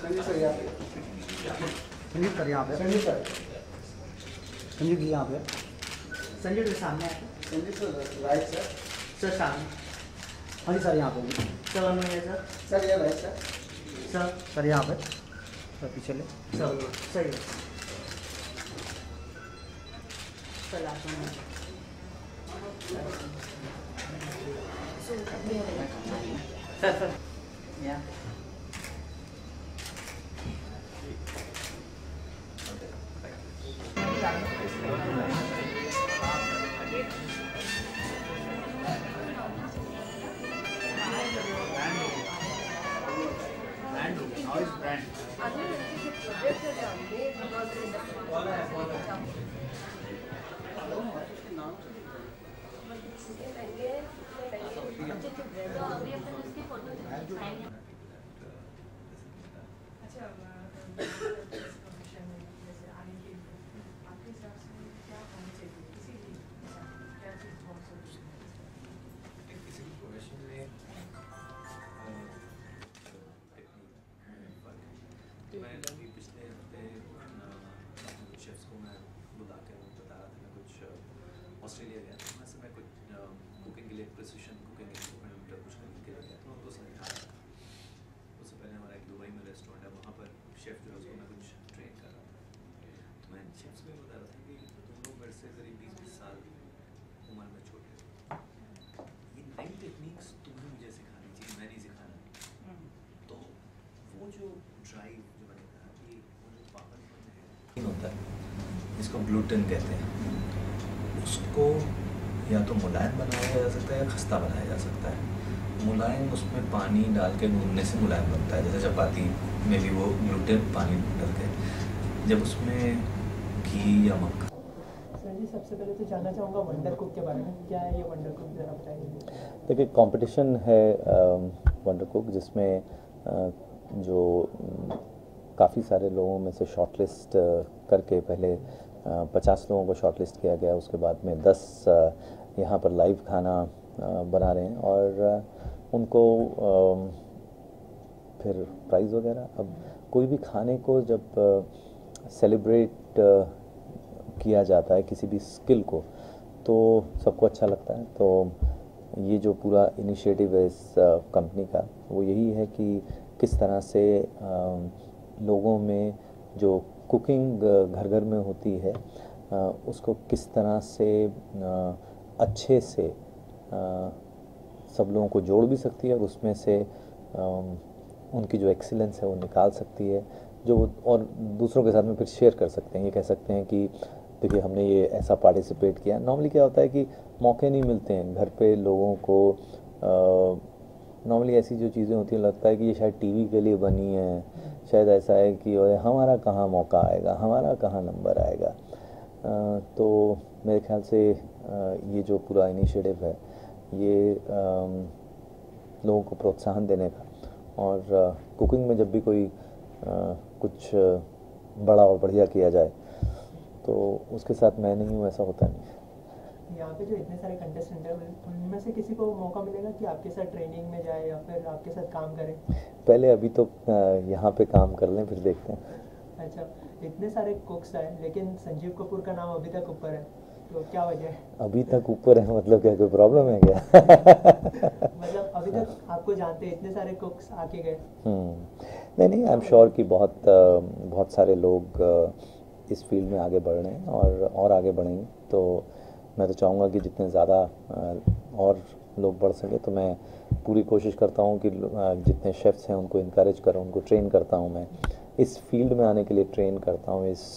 Sanjeev sir यहाँ पे, Sanjeev sir यहाँ पे, संजीव सर, संजीव जी यहाँ पे, संजीव जी सामने आए। Sanjeev sir right sir, sir सामने। हाँ जी सर यहाँ पे, sir one minute sir. Sir ये राइट सर, सर सर यहाँ पे, सर पीछे ले, सर सही है। सर लास्ट में सर या मैं अभी पिछले हफ्ते शेफ्स को मैं बुला के बता रहा था, मैं कुछ ऑस्ट्रेलिया गया था, वहाँ से मैं कुछ कुकिंग के लिए प्रिसिशन कुकिंग इक्विपमेंट कुछ खरीद के गया तो उनको समझा रहा था। उससे पहले हमारा एक दुबई में रेस्टोरेंट है, वहाँ पर शेफ़ जो है उसको मैं कुछ ट्रेन कर रहा था। तो मैं शेफ्स में बता रहा था कि तुम लोग मेरे से करीब 20-20 साल उम्र में छोटे हो, ये नई टेक्निक्स तुम्हें मुझे सिखानी चाहिए, मैं नहीं सिखाना। तो वो जो ड्राइव जो मैंने कहा कि वो जो पागलपन है होता है, इसको ग्लूटेन कहते हैं, उसको या तो मुलायम बनाया जा सकता है या खस्ता बनाया जा सकता है। मुलायम उसमें पानी डाल के गूंदने से मुलायम बनता है, जैसे चपाती में भी वो ग्लूटेन पानी डाल के, जब उसमें घी या मक्खन। सर जी सबसे पहले तो जानना चाहूँगा वंडर कुक के बारे में, क्या है ये वंडर कुक, ज़रा बताइए। देखिए कंपटीशन है वंडर कुक, जिसमें जो काफ़ी सारे लोगों में से शॉर्टलिस्ट करके पहले 50 लोगों को शॉर्टलिस्ट किया गया, उसके बाद में 10 यहाँ पर लाइव खाना बना रहे हैं और उनको फिर प्राइज़ वगैरह। अब कोई भी खाने को जब सेलिब्रेट किया जाता है किसी भी स्किल को, तो सबको अच्छा लगता है। तो ये जो पूरा इनिशिएटिव है इस कंपनी का, वो यही है कि किस तरह से लोगों में जो कुकिंग घर घर में होती है उसको किस तरह से अच्छे से सब लोगों को जोड़ भी सकती है और उसमें से उनकी जो एक्सीलेंस है वो निकाल सकती है, जो और दूसरों के साथ में फिर शेयर कर सकते हैं। ये कह सकते हैं कि देखिए हमने ये ऐसा पार्टिसिपेट किया। नॉर्मली क्या होता है कि मौके नहीं मिलते हैं घर पे लोगों को। नॉर्मली ऐसी जो चीज़ें होती हैं लगता है कि ये शायद टीवी के लिए बनी है, शायद ऐसा है कि हमारा कहाँ मौका आएगा, हमारा कहाँ नंबर आएगा। तो मेरे ख्याल से ये जो पूरा इनिशिएटिव है ये लोगों को प्रोत्साहन देने का, और कुकिंग में जब भी कोई कुछ बड़ा और बढ़िया किया जाए तो उसके साथ मैं नहीं हूँ, ऐसा होता नहीं। यहाँ पे जो इतने सारे कंटेस्टेंट हैं उनमें से किसी को मौका मिलेगा कि आपके साथ ट्रेनिंग में जाए या फिर आपके साथ काम करे? पहले अभी तो यहाँ पे काम कर लें, फिर देखते हैं। अच्छा, इतने सारे कुक्स हैं लेकिन संजीव कपूर का नाम अभी तक ऊपर है, तो क्या वजह है? अभी तक ऊपर है मतलब क्या, कोई प्रॉब्लम है क्या? मतलब अभी तक आपको जानते हैं, इतने सारे कुक्स आके गए। नहीं, आई एम श्योर कि बहुत सारे लोग इस फील्ड में आगे बढ़ रहे हैं और आगे बढ़ेंगे। तो मैं तो चाहूँगा कि जितने ज़्यादा और लोग बढ़ सके, तो मैं पूरी कोशिश करता हूँ कि जितने शेफ्स हैं उनको इनकरेज करूँ, उनको ट्रेन करता हूँ। मैं इस फील्ड में आने के लिए ट्रेन करता हूँ, इस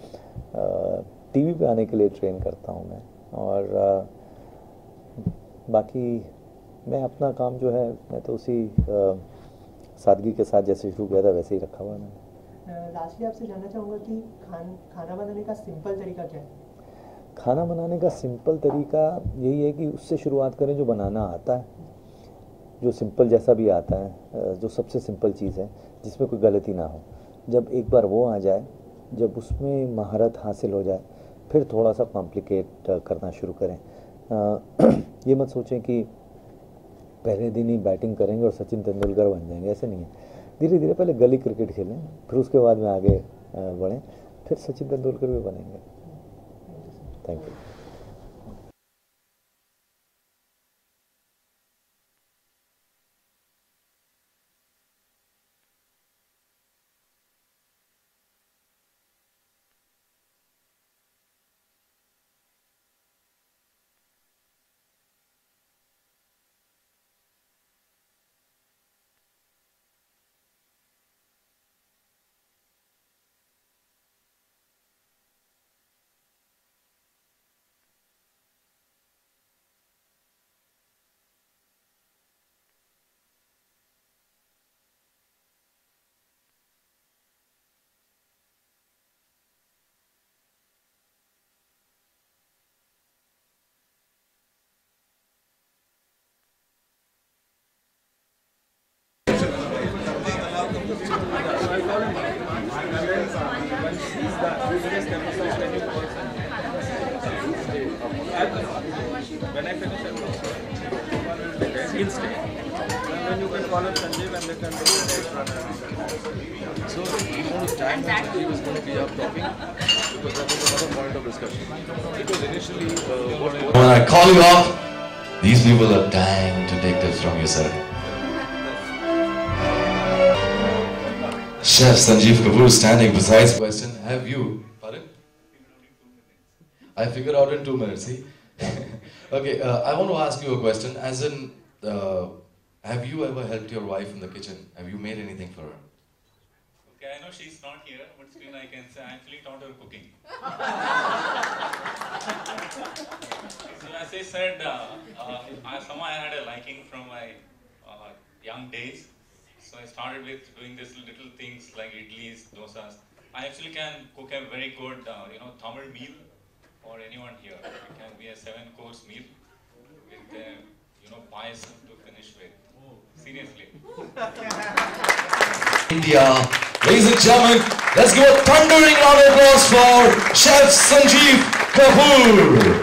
टीवी पे आने के लिए ट्रेन करता हूँ मैं। और बाकी मैं अपना काम जो है मैं तो उसी सादगी के साथ जैसे शुरू किया था वैसे ही रखा हुआ है मैंने। लास्टली आपसे जानना चाहूँगा कि खाना बनाने का सिंपल तरीका क्या है? खाना बनाने का सिंपल तरीका यही है कि उससे शुरुआत करें जो बनाना आता है, जो सिंपल जैसा भी आता है, जो सबसे सिंपल चीज़ है जिसमें कोई गलती ना हो। जब एक बार वो आ जाए, जब उसमें महारत हासिल हो जाए, फिर थोड़ा सा कॉम्प्लिकेट करना शुरू करें। ये मत सोचें कि पहले दिन ही बैटिंग करेंगे और सचिन तेंदुलकर बन जाएंगे, ऐसे नहीं है। धीरे धीरे पहले गली क्रिकेट खेलें, फिर उसके बाद में आगे बढ़ें, फिर सचिन तेंदुलकर भी बनेंगे। Thank you. When I finish, he'll stay. And then you can call up Sanjeev and they can do the extra. So you want to stand when Sanjeev is going to be up talking? Because that was another point of discussion. Because initially, when I call you up, these people are dying to take this from you, sir. Chef Sanjeev Kapoor standing beside question, have you, pardon? I figured out in 2 minutes, see? Okay, I want to ask you a question, as in, have you ever helped your wife in the kitchen? Have you made anything for her? Okay, I know she's not here, but still I can say I actually taught her cooking. So as I said, somehow I had a liking from my young days. So I started with doing these little things like idlis, dosas. I actually can cook a very good, Tamil meal for anyone here. It can be a 7-course meal with, payasam to finish with. Seriously. India, ladies and gentlemen, let's give a thundering round of applause for Chef Sanjeev Kapoor.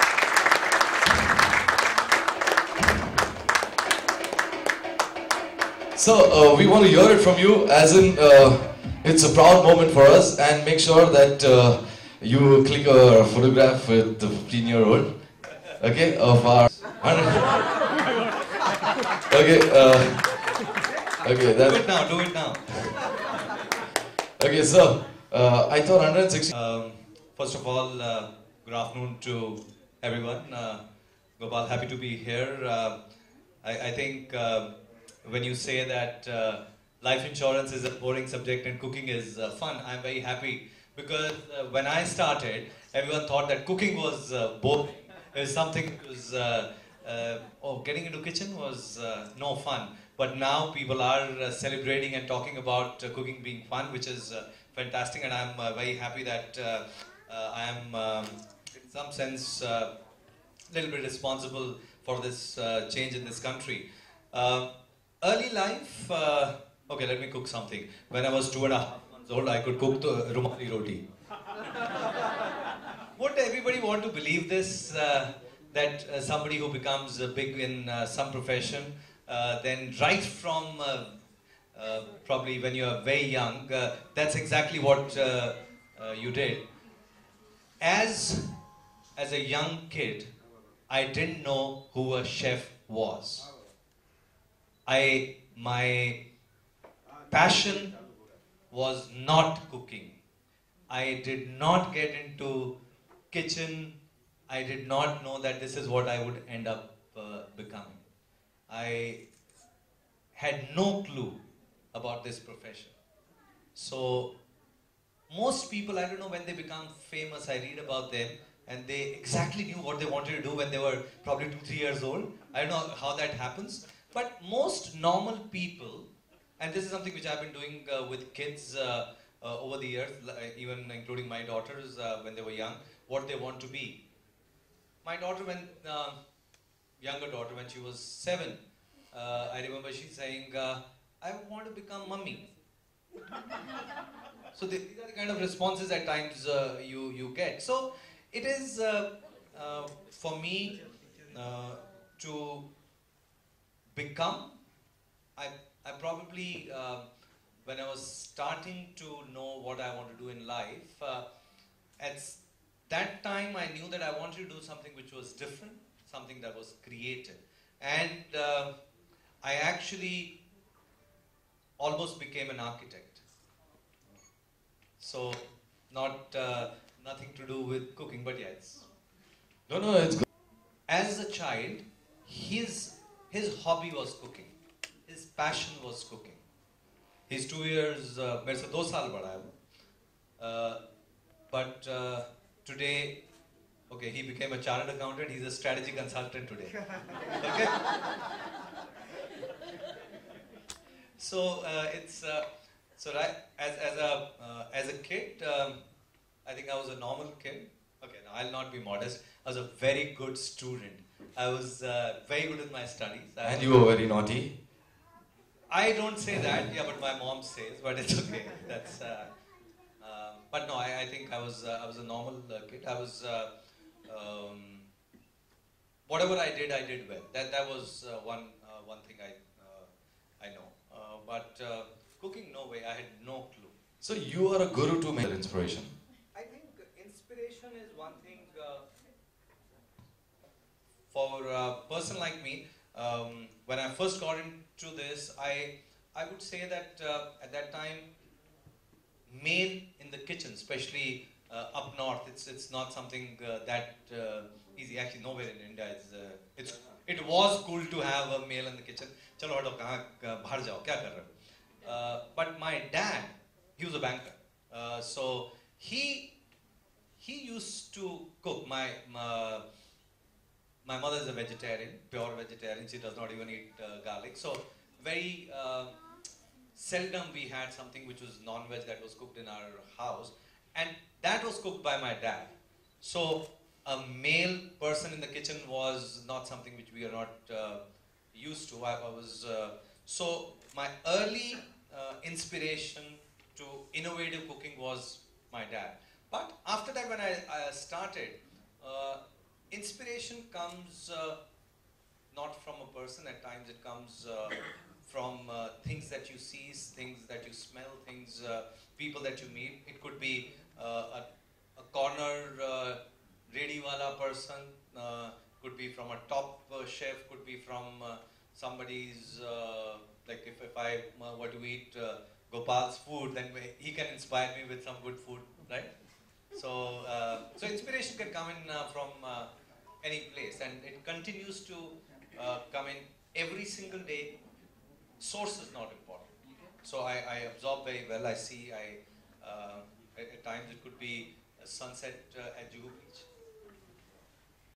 So we want to hear it from you, as in it's a proud moment for us, and make sure that you click a photograph with the 15-year-old, okay, of our. Okay, okay, that's Do it now, do it now. Okay, so I thought 160. First of all, good afternoon to everyone. Gopal, happy to be here. I think when you say that life insurance is a boring subject and cooking is fun, I'm very happy, because when I started, everyone thought that cooking was boring. It was something that was, getting into kitchen was no fun. But now people are celebrating and talking about cooking being fun, which is fantastic, and I'm very happy that I am, in some sense, a little bit responsible for this change in this country. Early life, okay, let me cook something. When I was 2.5 months old, I could cook the rumali roti. Would everybody want to believe this, that somebody who becomes big in some profession, then right from probably when you are very young, that's exactly what you did. As a young kid, I didn't know who a chef was. My passion was not cooking. I did not get into kitchen. I did not know that this is what I would end up becoming. I had no clue about this profession. So most people, I don't know, when they become famous, I read about them and they exactly knew what they wanted to do when they were probably 2-3 years old. I don't know how that happens. But most normal people, and this is something which I've been doing with kids over the years, even including my daughters when they were young, what they want to be. My daughter, younger daughter, when she was 7, I remember she saying, I want to become mummy. So these are the kind of responses at times you get. So it is for me to become, I probably when I was starting to know what I want to do in life, at that time I knew that I wanted to do something which was different, something that was creative. And I actually almost became an architect. So, not nothing to do with cooking, but yeah, it's... No, it's good. As a child, his hobby was cooking. His passion was cooking. He's 2 years, मेरे से 2 साल बड़ा है वो. But today, okay, he became a chartered accountant. He's a strategy consultant today. Okay. So it's so right as a kid, I think I was a normal kid. Okay, no, I'll not be modest. I was a very good student. I was very good at my studies. And you were very naughty. I don't say that, yeah, but my mom says. But it's okay. That's. But no, I think I was a normal kid. I was whatever I did well. That was one thing I know. But cooking, no way. I had no clue. So you are a guru to make inspiration. I think inspiration is one thing for a person like me. When I first got into this, I would say that at that time, male in the kitchen, especially up north, it's not something that easy. Actually, nowhere in India it was cool to have a male in the kitchen. Chalo hado kahan bahar jao, kya kar rahe ho? But my dad, he was a banker, so he used to cook. My mother is a vegetarian, pure vegetarian. She does not even eat garlic. So very seldom we had something which was non-veg that was cooked in our house, and that was cooked by my dad. So a male person in the kitchen was not something which we are not used to. I was so my early inspiration to innovative cooking was my dad. But after that, when I started, inspiration comes not from a person. At times, it comes from things that you see, things that you smell, things, people that you meet. It could be a corner ready wala person, could be from a top chef, could be from somebody's, like if I were to eat Gopal's food, then he can inspire me with some good food, right? So, so inspiration can come in from any place, and it continues to come in every single day. Source is not important. So I absorb very well. I see. At times it could be a sunset at Juhu Beach.